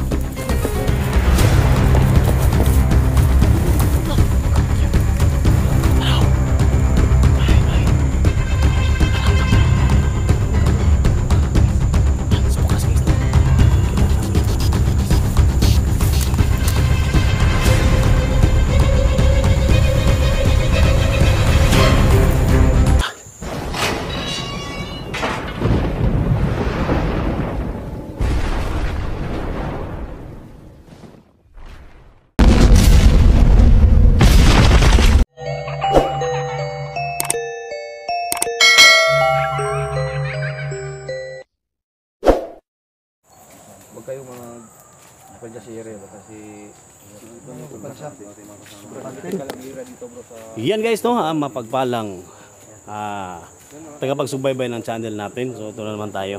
Huwag kayong mga padyasire ba kasi yan guys, no, mapagpalang tagapagsubaybay ng channel natin. So ito na naman tayo.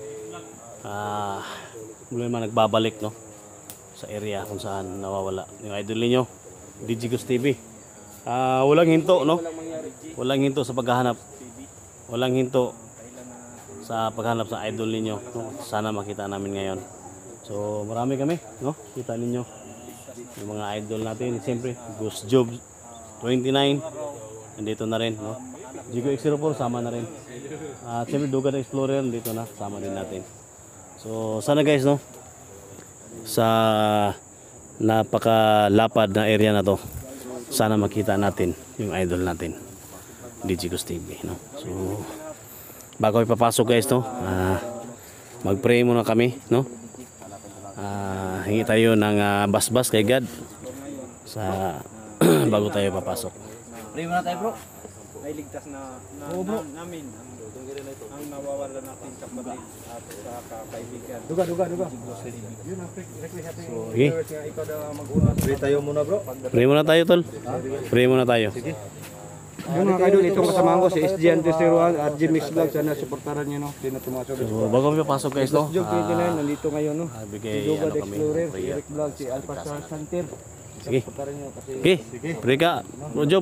Muli naman nagbabalik, no, sa area kung saan nawawala yung idol niyo, DJ Ghost TV. Walang hinto, no, walang hinto sa paghahanap, walang hinto sa paghanap sa idol ninyo, no? Sana makita namin ngayon. So marami kami, no? Kita ninyo yung mga idol natin. Siyempre Ghost Job 29 nandito na rin, no? Jigo X04 sama na rin. At siyempre Dugan Explorer dito na, sama din natin. So sana guys, no, sa napakalapad na area na to, sana makita natin yung idol natin, DJ Ghost TV, no? So bago ipapasok guys, no, mag-pray muna kami, no. Hingi tayo ng basbas kay God sa bago tayo papasok. pray muna tayo, bro. Ay ligtas na namin ang nawawala natin sa kapatid at sa kaibigan. Duga. Yun ang request natin. Okay. Ikaw daw mag-una. Pray tayo muna, bro. Pray muna tayo, tol. Pray muna tayo. Sige. Yung mga kaidol, itong kasamahan ko si SG Antesteruan at Jimmy's Vlog, sana supportaran nyo, no? Hindi na tumasok. So bago kami papasok guys, no, Jog 29 nandito ngayon, no? bigay Si Dugan ano kami, Explorer, si prayer. Eric Vlog, si Alpha Star Santer. Sige. Supportaran nyo kasi Okay, pray ka, bro Job.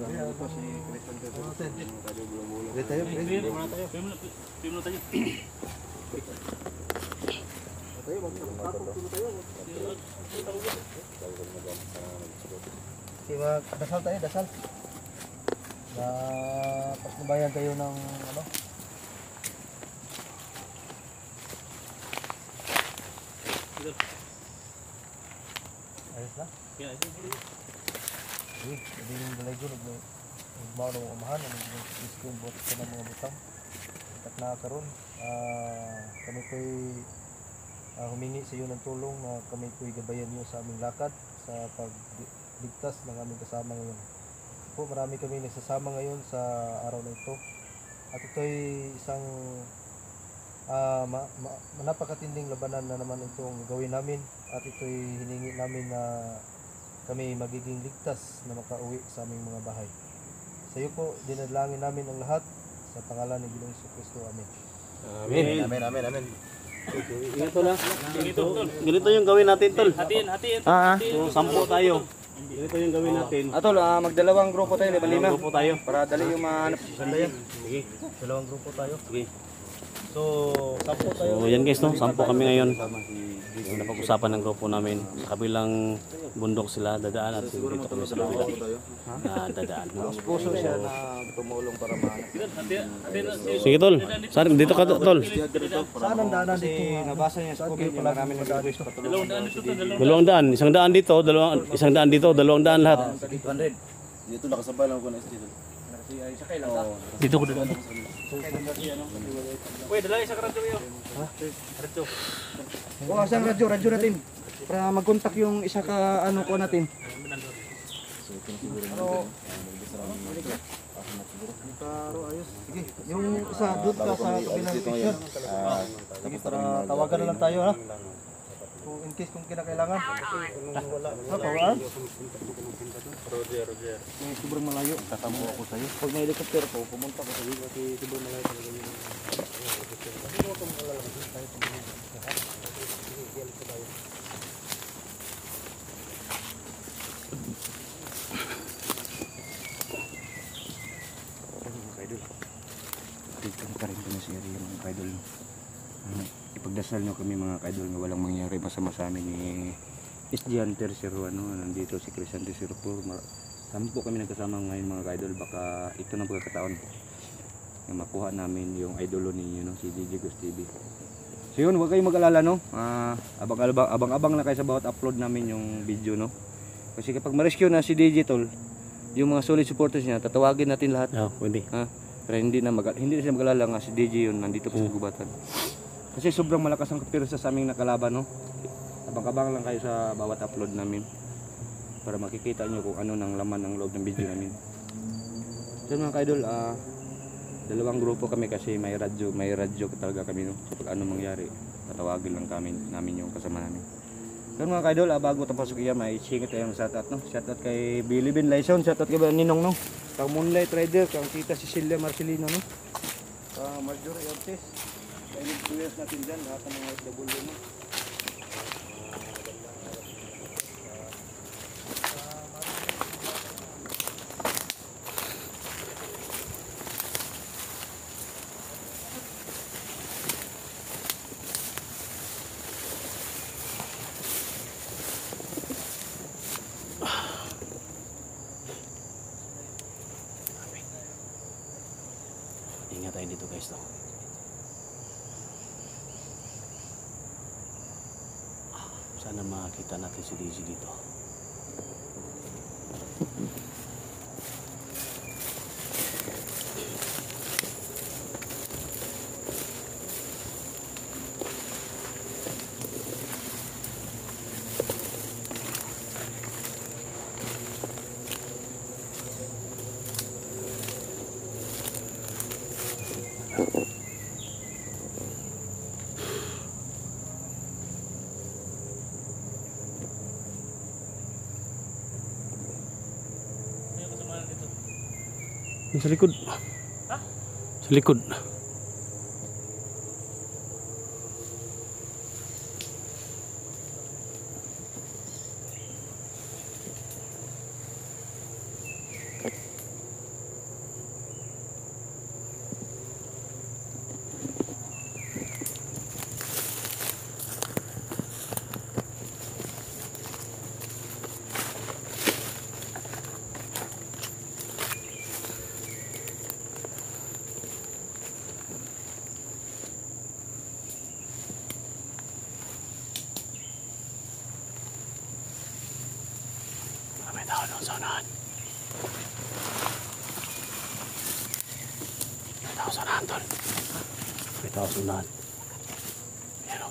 pray tayo, pray. Dasal tayo, dasal. Na pasnubayan tayo ng ano? Ayos na? Yeah, Hindi yung balay ko, nagmao ng umahan, nag-screen bot ko ng mga butang. At nakakaroon, kami ko'y humingi sa iyo ng tulong na kami ko'y gabayan niyo sa aming lakad sa pagligtas ng aming kasama ngayon. Po, marami kami nagsasama ngayon sa araw na ito. At ito'y isang napakatinding labanan na naman itong gawin namin. At ito'y hiningi namin na kami magiging ligtas na makauwi sa aming mga bahay. Sa iyo po, dinadalangin namin ang lahat sa pangalan ng Ginoong Jesucristo. Amen. Amen. Ganito yung gawin natin, tol. Hatiin. So 10 tayo. Ganito yung gawin natin. Atol, magdalawang grupo tayo, lima. Grupo tayo. Para dali yung mahanap sa sandayan. Sige. Dalawang grupo tayo. Sige. So, 10 tayo. So yan guys, no, 10 kami ngayon. Yung napag-usapan ng grupo namin. Sa kabilang bundok sila dadaan at dito kami sa kabila na dadaan. Puso siya na tumulong para mahanap. Sige, tol. Saan dito ka, tol? Saan ang daanan dito? Nabasa niya sa COVID, marami nagdaan dito. 200. Isang daan dito, isang daan dito, 200 lahat. 100. Dito nakasabay lang ako na dito. Dito ko dadaan. Uy, dala isa ka radyo yun. Radyo. Wala siyang radyo natin. Para mag-contact yung isa ka ano ko natin. Pero ayos. Sige, yung isa doon ka sa kabilang picture. Sige, para tawagan na lang tayo, ha. Kung in case kung kinakailangan. Kawaan? Roger. Sobrang malayo. Tatamo ako sa'yo. Pag may helicopter ko, pumunta ko sa iyo kasi sobrang malayo talaga yun. Dito pa rin kami sa area ng idol. Ipagdasal ipagdasal nyo kami mga kaidol nga walang mangyari masama sa amin ni SG Hunter 01, nandito si Crisante 04. Sampo kami nagkasama ngayon mga kaidol, baka ito na pagkakataon na makuha namin yung idolo ninyo, no, si DJ Ghost TV. So yun, huwag kayong mag-alala, no. Abang-abang na kayo sa bawat upload namin yung video, no. Kasi kapag ma-rescue na si DJ Tol, yung mga solid supporters niya, tatawagin natin lahat. Pwede. Ha? Pero hindi na siya mag-alala nga si DJ yun nandito po sa gubatan. Kasi sobrang malakas ang kapirsa sa aming nakalaban, no. Abang-abang lang kayo sa bawat upload namin para makikita nyo kung ano nang laman ng loob ng video namin. So mga kaidol, dalawang grupo kami kasi may radyo talaga kami, no. So pag ano mangyari, tatawagin lang namin yung kasama namin. So mga kaidol, bago tapos kaya may singit tayong shoutout, no. Shoutout kay Billy Ben Lyson, shoutout kay Ninong, no. Kang Moonlight Rider, kang Tita Cecilia Marcelino, no. Marjorie Ortiz, kay Nigpuyas natin dyan, lahat ng mga FW, no. Ingat tayo dito guys, no. Sana makita natin si DJ dito. Sa likod. Ha? Sa likod. May tao doon sa unahan. May tao sa unahan, Tol. May tao sa unahan. Pero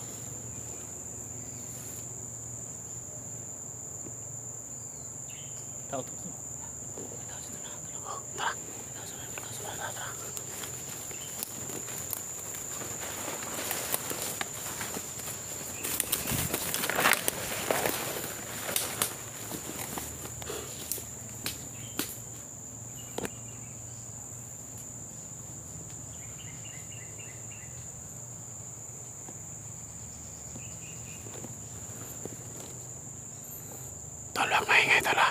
tao to. May tao sa unahan, Tol. Tara. May tao sa unahan, tara. Tol, huwag maingay, Tol, ha?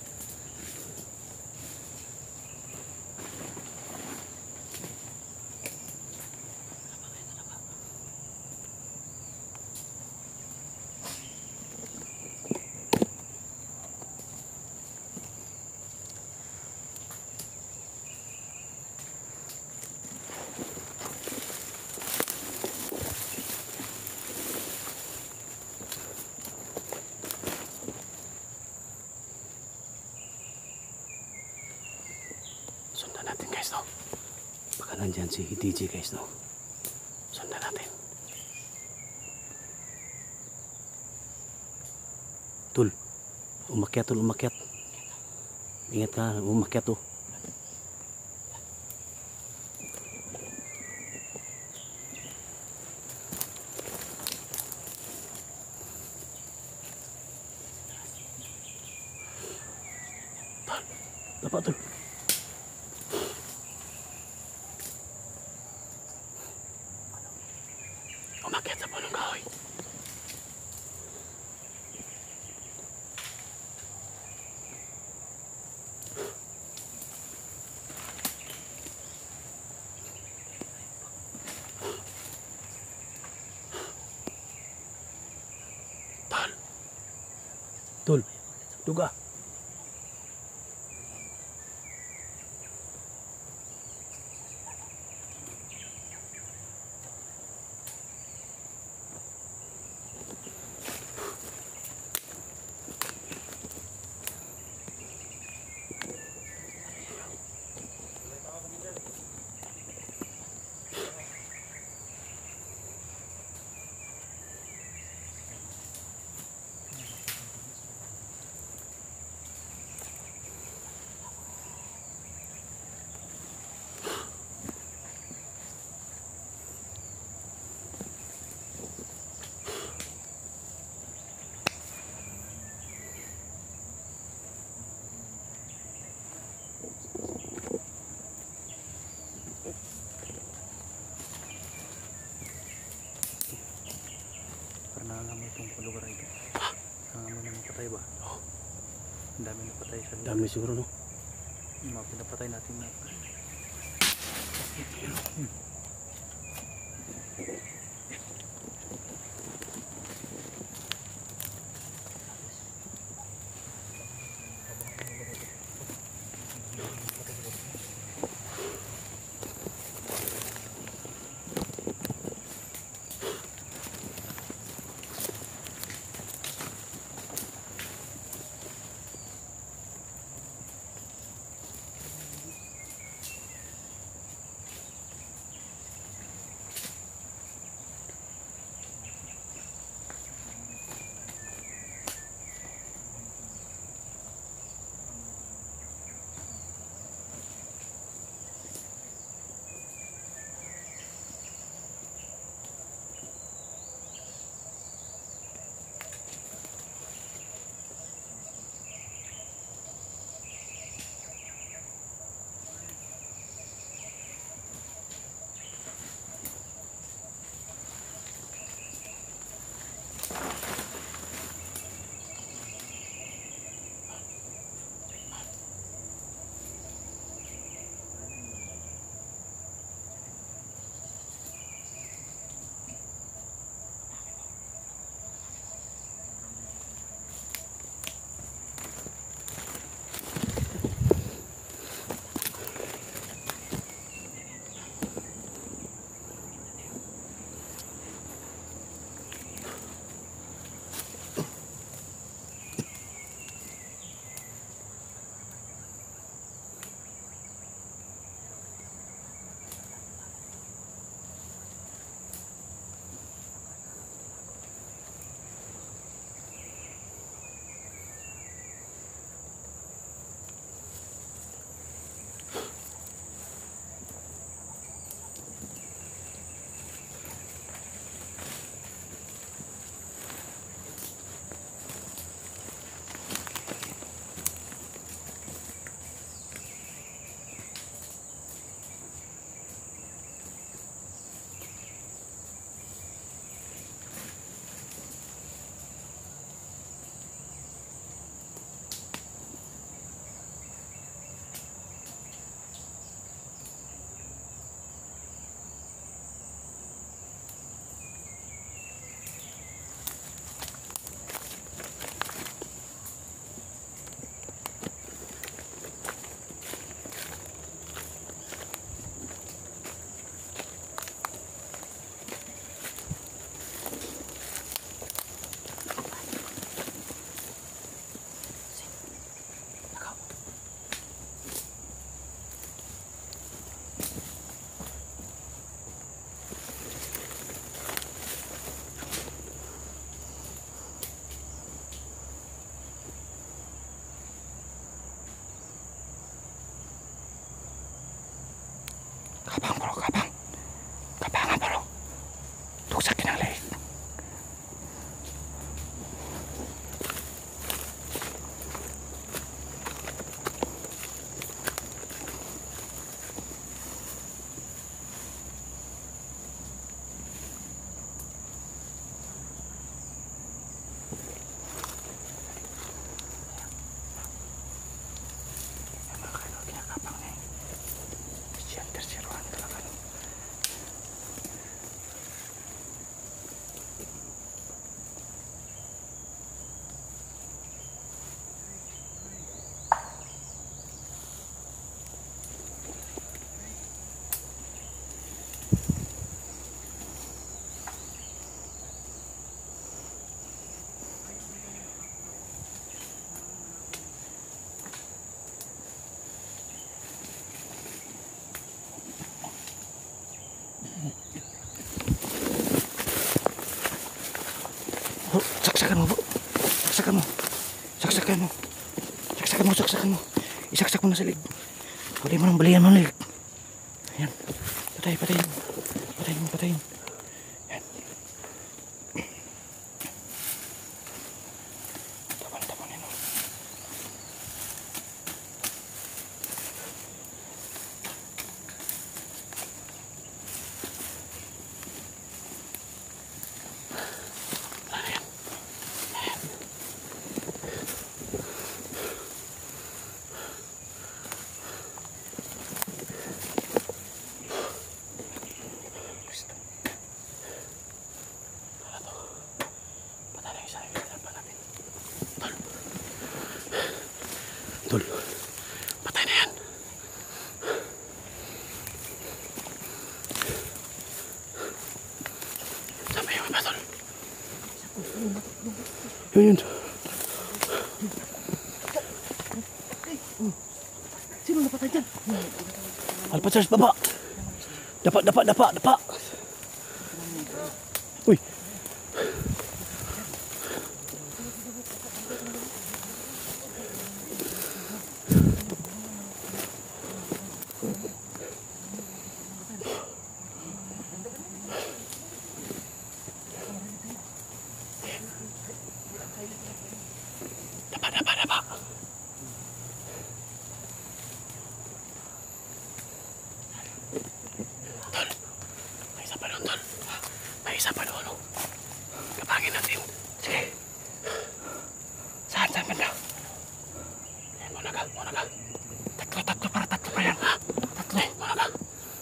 Sundan natin guys, no? Baka nandyan si DJ guys, no? Sundan natin. Tul, umakyat, Tul, umakyat. Ingat ka, umakyat, oh. Tul, dapat, Tul. Umakyat sa punong kahoy. Tol, duga. Pernah alam mo itong lugar ito? Ang amoy na patay ba? Ang dami na patay sa lugar. Dami siguro, no? Yung mga pinapatay natin na. Saksakan mo. Saksakan mo. Saksakan mo, saksakan mo. Isaksak mo na sa lig. Pwede mo nang balian mo ng lig. Ayan. Patayin, patayin. Patayin mo, patayin. Ayan. Tapan, tapan yan. Tol, patay na yan. Saan ba yung iba, Tol? Yun. Sino napatay dyan? Alpacers, baba. Dapa. Uy. Dapa. Tol, may isa pa doon, Tol. May isa pa doon, oh. Kapangin natin. Sige. Saan banda? Ayan, muna ka. Tatlo pa yan. Ha? Tatlo. Muna ka.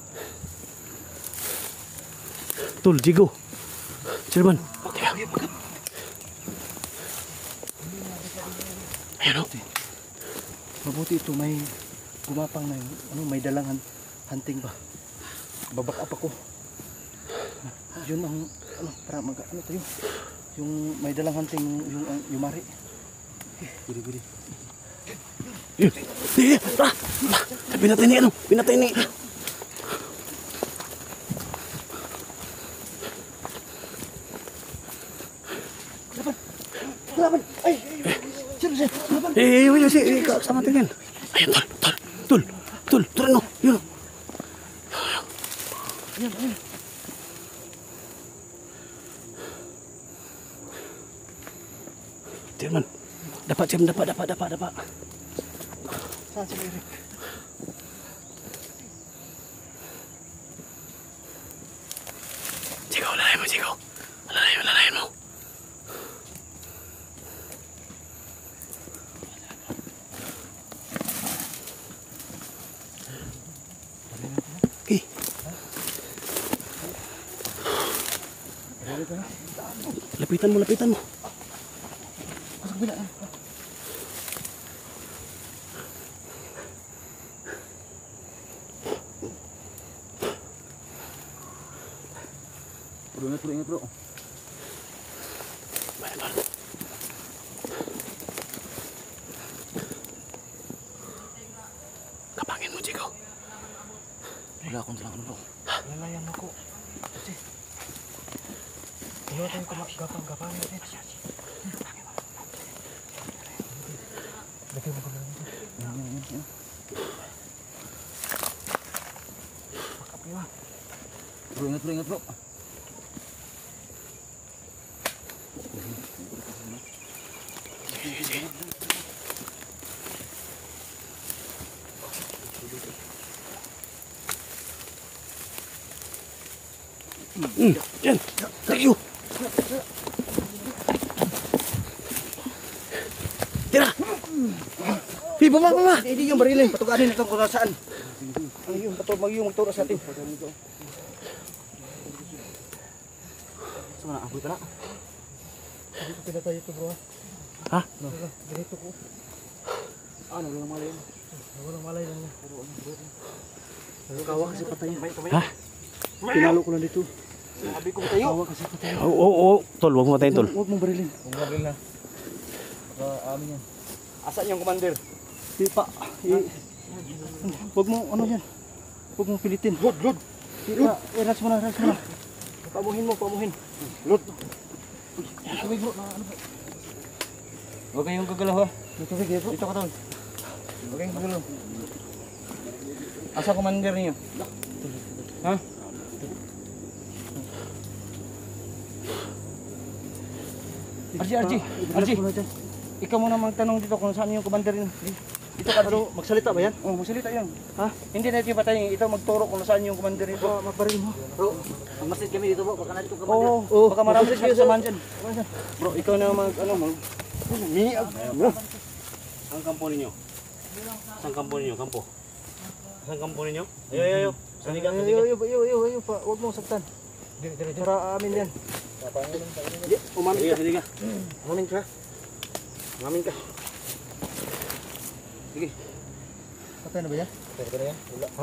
Tol, Jigo. Sirban. Tiga. Ayan, oh. Mabuti ito, may gumapang na yung, may dalang hunting ba. Babak up ako. Yun ang, para tayo. Yung may dalang hunting, yung yumari. Gili. Yun. Pinatay ni. Laban! Ay! Sino? Laban! Sama tingin. Ayun, Tol, turun no. Yun. Ayan. Tirman. Dapat. Saan sila Eric? Sigaw, lalayan mo. Okay. Lapitan mo. Pasok bila. Ingat bro. Bayan. Kapangin mo, Jigo. Wala akong dalang bro. Lalayan ako. Kasi, ano tayong gapang natin? Lagyan mo ko lang dito. Yan. Pakapiwa. Bro, ingat bro. Yan. Thank you. Tira. Baba. Hindi yung barilin. Patuganin itong kung saan. Yung magturo sa atin. Saan na? Abuy ka na? Hindi ko pinatay ito bro. Ha? Ganito ko. Ano lang malay? Walang malay lang niya. Kawa kasi patay. Ha? Pinalo ko lang dito. Sabi ko tayo. Kawa kasi patay. Oo. Tol, wag mo matayin, Tol. Huwag mong barilin. Kung maril na. Baka amin yan. Asan yung commander? Pipa. Huwag mo, ano yan? Huwag mong pilitin. Lod. Relax mo na. Pamuhin mo. Lod. Uy, bro, ano ba? Huwag kayong gagalaw ha. Dito bigay po. Dito ka tol. Huwag kayong gagalaw. Asa commander niyo? Ha? Arji. Ikaw muna magtanong dito kung saan yung commander niyo. Dito ka Ano, magsalita ba yan? Oh, masalita yan. Ha? Hindi natin patayin. Ito magturo kung saan yung commander nito. Magbaril mo. Bro, masid kami dito po. Baka na dito ka Oo, Oh, baka marami masalita kayo kayo samahan dyan. Bro, ikaw na mag, ano, mag... Ang kampo ninyo? Saan kampo ninyo? Kampo? Saan kampo ninyo? Ayo. Sanigang, Ayo, pa. Huwag mong saktan. Para amin yan. Umamin ka. Sanigang. Umamin ka. Umamin ka. Sige. Patay na ba yan? Pwede na yan? Wala. Ha?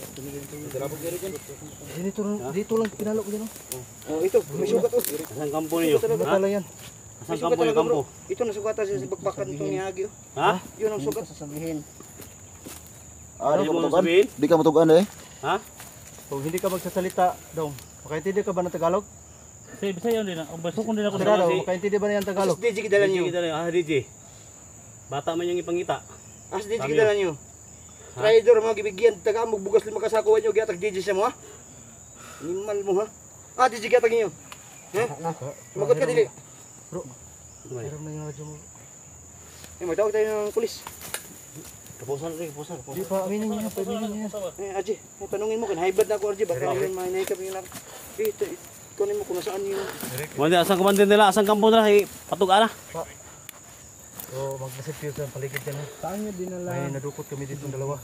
Dito lang pinalo ko dyan. Oh, ito. May sugat oh. Saan kampo ninyo? Batala yan. Saan kampo yung kampo? Ito nasugatan siya sa bagbakan itong niyagi oh. Ha? Yun ang sugat. Sasabihin. Ano mo sabihin? Di ka matugan eh. Ha? Kung hindi ka magsasalita, dong. Makaintindi ka ba ng Tagalog? Say, Bisaya din na. Baso kung din ako Sigurado, makaintindi ba na yung Tagalog? As DJ kidalan nyo. DJ. Bata man yung ipangita. As DJ Kami, kidalan nyo. Traidor mga gibigyan. Taga mo bugas 5 kasakuan nyo. Giatag DJ siya mo ha. Animal mo ha. Ah, DJ giatag nyo. Ha? Sumagot ka dili. Bro, meron na yung radyo mo. Eh, magtawag tayo ng pulis. Kapusan. Di pa, aminin niyo yan, aminin niyo yan. Eh, Arji, tanungin mo kan hybrid na ako Arji. Baka yun mahinay ka yung ito, kunin mo kung nasaan yung... Wala, asang kampo nila? Asang kampo nila? Patug-ana? So, mag-isip kayo sa paligid dyan. Saan nyo dinala? May nadukot kami dito ng dalawa.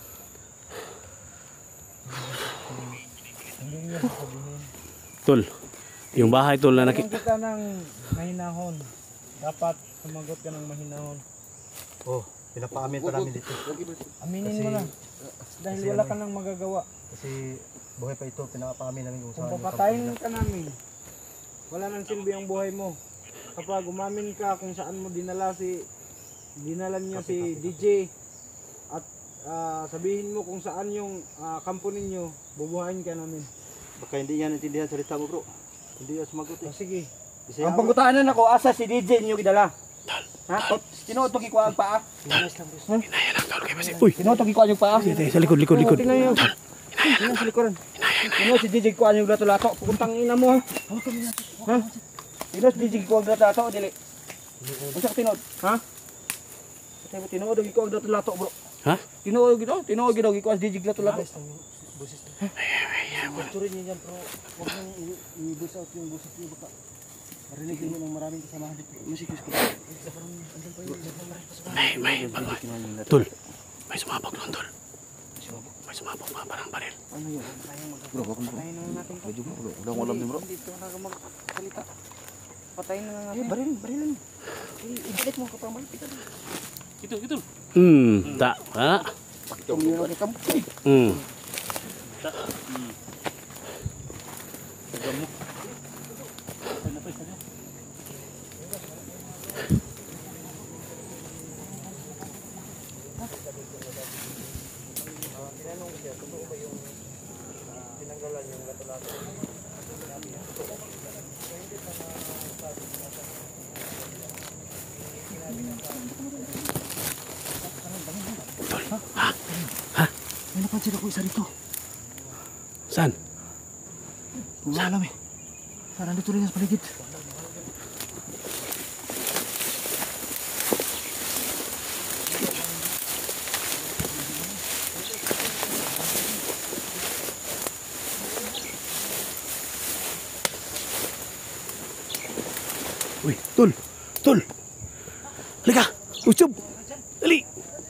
Tol. Yung bahay tol na Kung kita ng mahinahon, dapat sumagot ka ng mahinahon. Oh, pinapaamin pa namin dito. Aminin Kasi- mo na. Dahil kasi wala ano ka nang magagawa. Kasi buhay pa ito, pinapaamin namin kung Kung saan. yung papatayin kampo ka namin, wala nang silbi ang buhay mo. Kapag umamin ka kung saan mo dinala niyo si DJ at sabihin mo kung saan yung kampo ninyo, bubuhayin ka namin. nila. Baka hindi niya naintindihan salita mo, bro. Hindi niya sumagot eh. Sige. Kasi Ang pangutanan ako, asa si DJ nyo gidala. Ha? Tinuot to gikuha ang paa. Uy! Tinuot to gikuha yung paa. Sa likod. Tingnan nyo. Tingnan sa likuran. Tinuot si DJ gikuha yung lato-lato. Puntang ina mo ha. Ha? Tinuot si DJ gikuha yung lato-lato. Dili. Ano sa tinuot? Ha? Tinuot gikuha yung lato-lato bro. Ha? Tinuot gikuha si DJ lato-lato. Pagturin niyo yan, bro. Huwag nang i-bus out yung boses niyo. Baka marinig niyo ng maraming kasamahan dito. Masikis ko. Tol. May sumabog doon, tol. May sumabog mga parang baril. Bro, patayin na natin to. Wala ko alam din bro. Dito na magsalita. Patayin na natin. Barilin. Ibalik mo ka pa malapit. Ta. Wala. Tumiro ni kam. May napansin ako isa rito. Saan? Umalam eh. Parang dito rin sa paligid. Uy, tol. Halika. Ucap. Dali.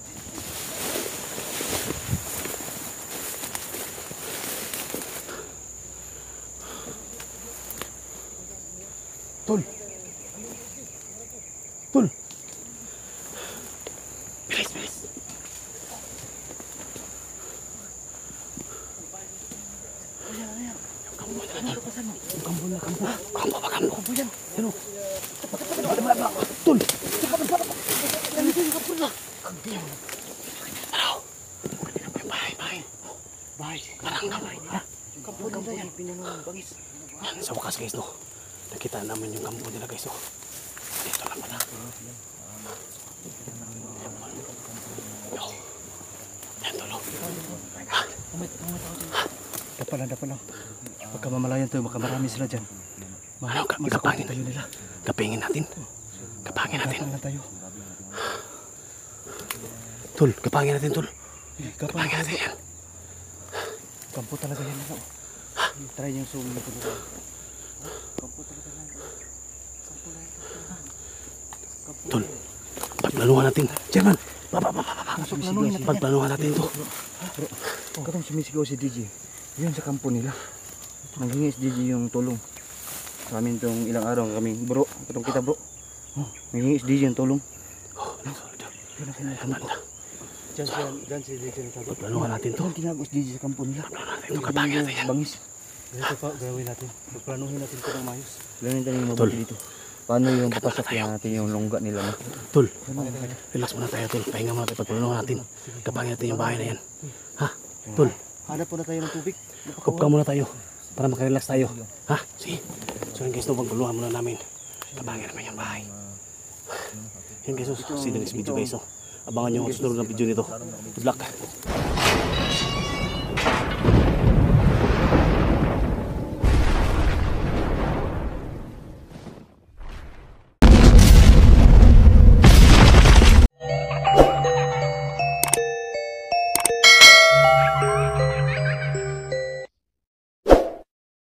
Tol. Bilis. Kampo yan. Pero, tol. Bahay. Kampo yan. Sa wakas guys no. Nakita naman yung kampo nila guys no. Dito lang pala. Palanda pa lang. Pagka mamalayan tayo, baka marami sila dyan. Masakot tayo nila. Kapingin natin. Kapangin natin. Kapang lang tayo. Tol, kapangin natin, tol. Kapang Kapangin natin yan. Kampo talaga yan. Ano? Try yung zoom na puno. Kampo talaga yan. Tol, pagplanuhan natin. Chairman, pagplanuhan natin to. Katong sumisigaw si DJ. Yun sa kampo nila. Nanghingi si DJ yung tulong. Sa amin itong ilang araw kami. Bro, katong kita bro. Nanghingi si DJ yung tulong. Yun ang kanyang kampo. Diyan si DJ yung tago. Pagplanuhan natin to. Ito ang tinago si DJ sa kampo nila. Ito, kapangin natin yan. Bangis. Ganito pa, gawin natin. Pagplanuhin natin ito ng mayos. Planuhin natin yung mabuti dito. Paano yung papasok natin yung longga nila? No? Tol, relax muna tayo, tol. Pahinga muna tayo. Pagplanuhan natin. Kapangin natin yung bahay na yan. Ha? Tol, Hanap po na tayo ng tubig. kupka muna tayo. Para makarelax tayo. Ha? Sige. So yun guys, no, pagplanuhan muna namin. Kapangin namin yung bahay. Yan guys, so, see the next video guys. So, abangan nyo ang susunod na video nito. Good luck.